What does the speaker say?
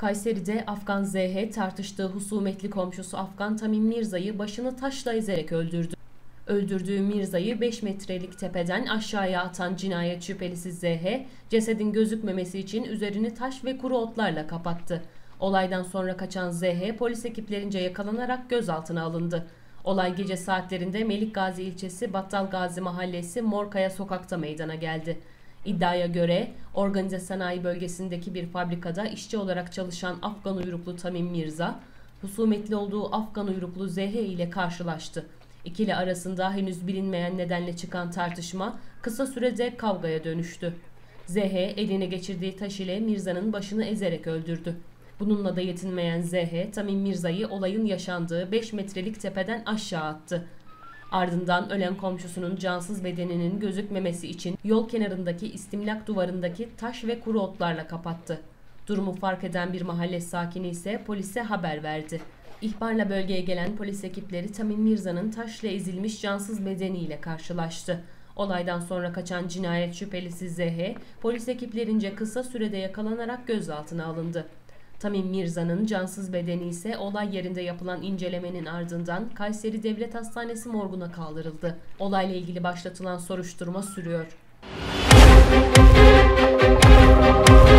Kayseri'de Afgan ZH tartıştığı husumetli komşusu Afgan Tamim Mirza'yı başını taşla ezerek öldürdü. Öldürdüğü Mirza'yı 5 metrelik tepeden aşağıya atan cinayet şüphelisi ZH, cesedin gözükmemesi için üzerini taş ve kuru otlarla kapattı. Olaydan sonra kaçan ZH, polis ekiplerince yakalanarak gözaltına alındı. Olay gece saatlerinde Melikgazi ilçesi Battalgazi mahallesi Morkaya sokakta meydana geldi. İddiaya göre organize sanayi bölgesindeki bir fabrikada işçi olarak çalışan Afgan uyruklu Tamim Mirza, husumetli olduğu Afgan uyruklu ZH ile karşılaştı. İkili arasında henüz bilinmeyen nedenle çıkan tartışma kısa sürede kavgaya dönüştü. ZH eline geçirdiği taş ile Mirza'nın başını ezerek öldürdü. Bununla da yetinmeyen ZH, Tamim Mirza'yı olayın yaşandığı 5 metrelik tepeden aşağı attı. Ardından ölen komşusunun cansız bedeninin gözükmemesi için yol kenarındaki istimlak duvarındaki taş ve kuru otlarla kapattı. Durumu fark eden bir mahalle sakini ise polise haber verdi. İhbarla bölgeye gelen polis ekipleri Tamim Mirza'nın taşla ezilmiş cansız bedeniyle karşılaştı. Olaydan sonra kaçan cinayet şüphelisi ZH, polis ekiplerince kısa sürede yakalanarak gözaltına alındı. Tamim Mirza'nın cansız bedeni ise olay yerinde yapılan incelemenin ardından Kayseri Devlet Hastanesi morguna kaldırıldı. Olayla ilgili başlatılan soruşturma sürüyor.